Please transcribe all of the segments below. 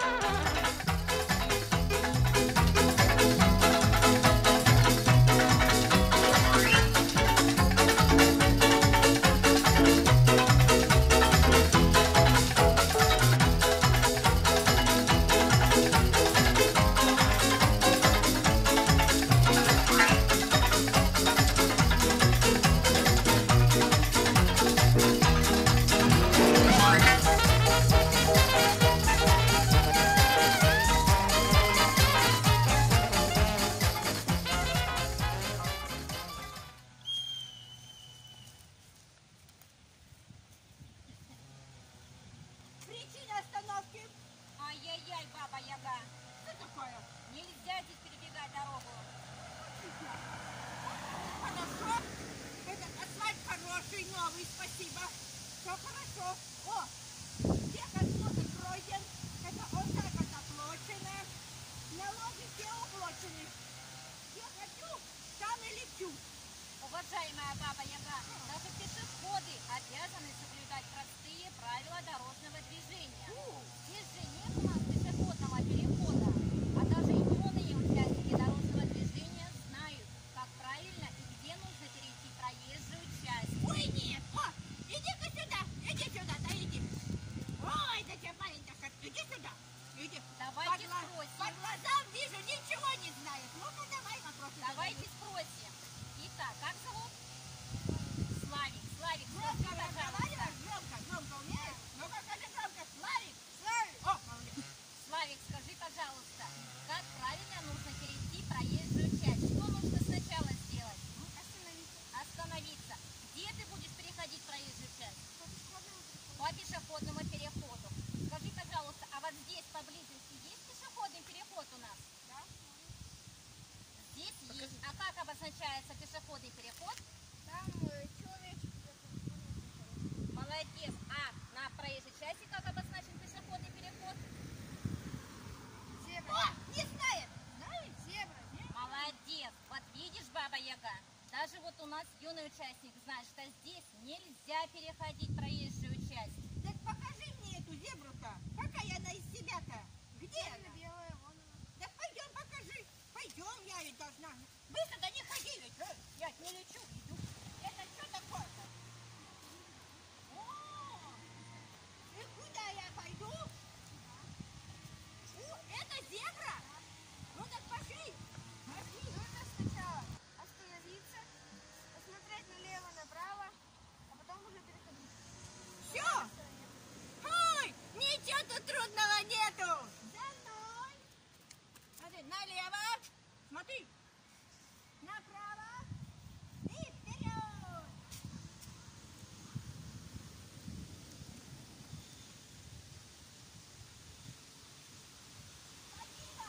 Причина остановки. Ай-яй-яй, Баба Яга. Что такое? Нельзя здесь перебегать дорогу. Хорошо. Этот асфальт хороший, новый, спасибо. Все хорошо. О, все осмотр пройден. Это вот так вот оплачено. Налоги все уплачены. Я хочу, там и лечу. Уважаемая Баба Яга, даже пешеходы обязаны соблюдать простые правила дорожного движения. Здесь же нет у нас пешеходного перехода, а даже юные участники дорожного движения знают, как правильно и где нужно перейти проезжую часть. Ой, нет. О, иди-ка сюда. Иди сюда, да иди. Ой, да тебе парень-то, иди сюда. Иди. Давайте По спросим. глазам вижу, ничего не знаешь. Ну-ка давай вопросы. Давайте спросим. Итак, как зовут? Славик. Славик, Громко скажи, пожалуйста. разговариваешь? Громко умеешь? Ну-ка скажи громко. Славик. Славик. О, молодец. Славик, скажи, пожалуйста, как правильно нужно перейти проезжую часть? Что нужно сначала сделать? Остановиться. Остановиться. Где ты будешь переходить проезжую часть? По пешеходному переходу. Скажи, пожалуйста, а вот здесь поблизости есть пешеходный переход у нас? Да. Здесь есть. А как обозначается пешеходный переход? Там человечек. Молодец. А на проезжей части как обозначен пешеходный переход? Зебра. О, не знает. Знает? Зебра. Молодец. Вот видишь, Баба Яга, даже вот у нас юный участник знает, что здесь нельзя переходить проезжую часть. Так покажи мне эту зебру-то. Какая она из себя-то? Где она? Белая, вон она. Так пойдем покажи. Пойдем, я ведь должна. Вы сюда не ходи ведь. Я не лечу, иду. Это что такое-то? О, и куда я пойду? Это зебра? Ну так пошли. Пошли. Нужно сначала остановиться, посмотреть налево, направо, а потом уже переходить. Все. Ой, ничего тут трудного нету. За мной. Смотри, налево. Смотри. Направо. И вперед. Спасибо.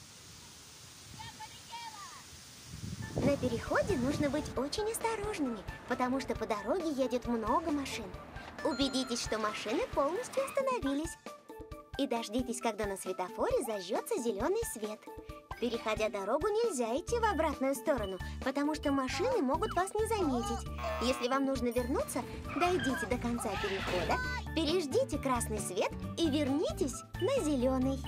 Я полетела. На переходе нужно быть очень осторожными, потому что по дороге едет много машин. Убедитесь, что машины полностью остановились. И дождитесь, когда на светофоре зажжется зеленый свет. Переходя дорогу, нельзя идти в обратную сторону, потому что машины могут вас не заметить. Если вам нужно вернуться, дойдите до конца перехода, переждите красный свет и вернитесь на зеленый.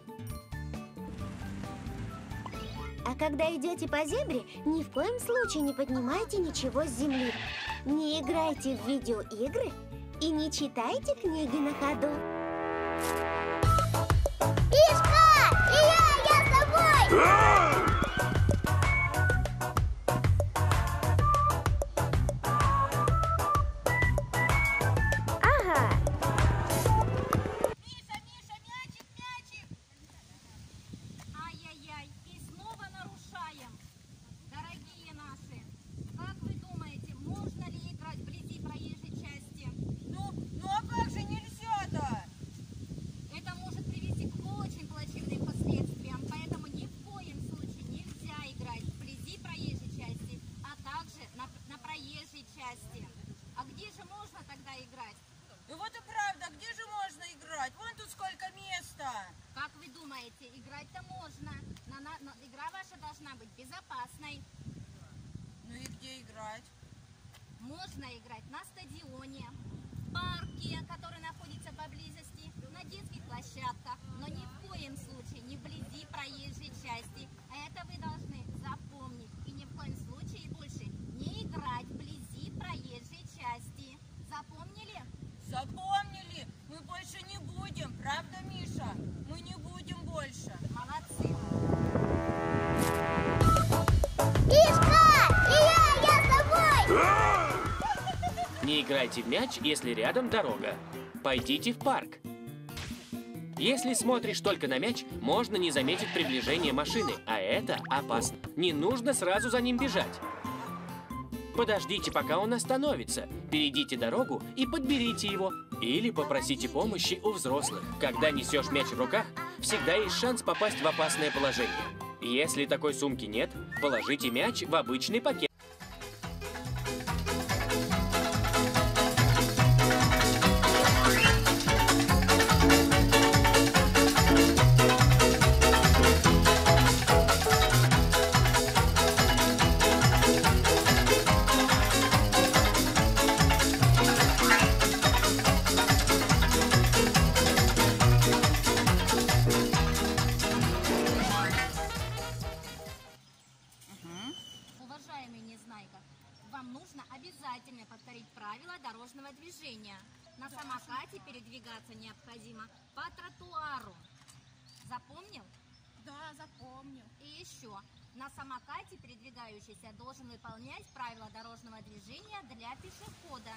А когда идете по зебре, ни в коем случае не поднимайте ничего с земли. Не играйте в видеоигры и не читайте книги на ходу. Мишка! Я с тобой! Ага. Миша, мячик, мячик. Ай-яй-яй, и снова нарушаем. Дорогие наши, как вы думаете, можно ли играть вблизи проезжей части? Ну а как же нельзя-то? Это может привести к очень плачевным последствиям, поэтому ни в коем случае нельзя играть вблизи проезжей части, а также на проезжей части. А где же можно тогда играть? Ну вот и правда, где же можно играть? Вон тут сколько места. Как вы думаете, играть-то можно, но игра ваша должна быть безопасной. Ну и где играть? Можно играть на стадионе, в парке, который находится поблизости, на детских площадках, но ни в коем Правда, Миша? Мы не будем больше. Молодцы. Мишка! Я с тобой! Не играйте в мяч, если рядом дорога. Пойдите в парк. Если смотришь только на мяч, можно не заметить приближение машины, а это опасно. Не нужно сразу за ним бежать. Подождите, пока он остановится. Перейдите дорогу и подберите его. Или попросите помощи у взрослых. Когда несешь мяч в руках, всегда есть шанс попасть в опасное положение. Если такой сумки нет, положите мяч в обычный пакет. Уважаемый Незнайка, вам нужно обязательно повторить правила дорожного движения. На самокате передвигаться необходимо по тротуару. Запомнил? Да, запомнил. И еще, на самокате передвигающийся должен выполнять правила дорожного движения для пешехода.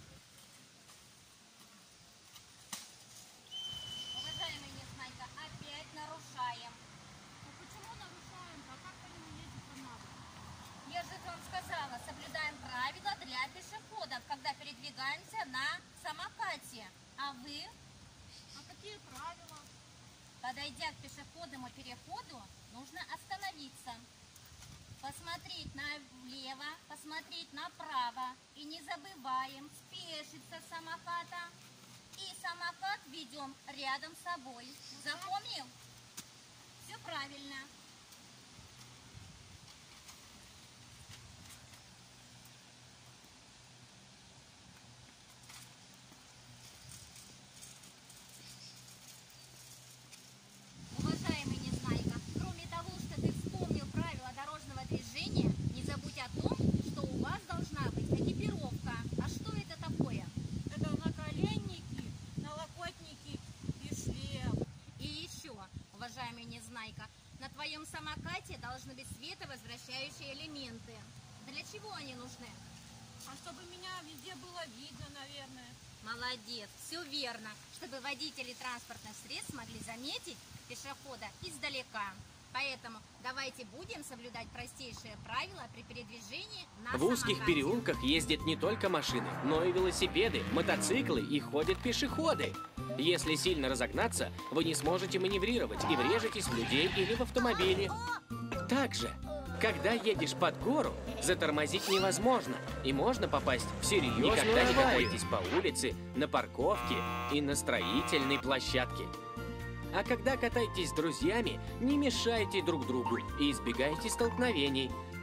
Уважаемый Незнайка, опять нарушаем. Почему нарушаем? А как по нему ездить надо? Я же вам сказала, соблюдаем правила для пешеходов, когда передвигаемся на самокате. А вы, А какие правила? подойдя к пешеходному переходу, нужно остановиться. Посмотреть налево, посмотреть направо. И не забываем спешиться с самоката. И самокат ведем рядом с собой. Запомнил? Все правильно. Уважаемый Незнайка, кроме того, что ты вспомнил правила дорожного движения, не забудь о том, что у вас должна быть экипировка. А что это такое? Это наколенники, налокотники и шлем. И еще, уважаемый Незнайка, на твоем самокате должны быть световозвращающие элементы. Для чего они нужны? А чтобы меня везде было видно, наверное. Молодец, все верно, чтобы водители транспортных средств могли заметить пешехода издалека. Поэтому давайте будем соблюдать простейшие правила при передвижении на В узких самокате. переулках ездят не только машины, но и велосипеды, мотоциклы и ходят пешеходы. Если сильно разогнаться, вы не сможете маневрировать и врежетесь в людей или в автомобили. Также, когда едешь под гору, затормозить невозможно, и можно попасть в серьезную аварию. Никогда не катайтесь по улице, на парковке и на строительной площадке. А когда катаетесь с друзьями, не мешайте друг другу и избегайте столкновений.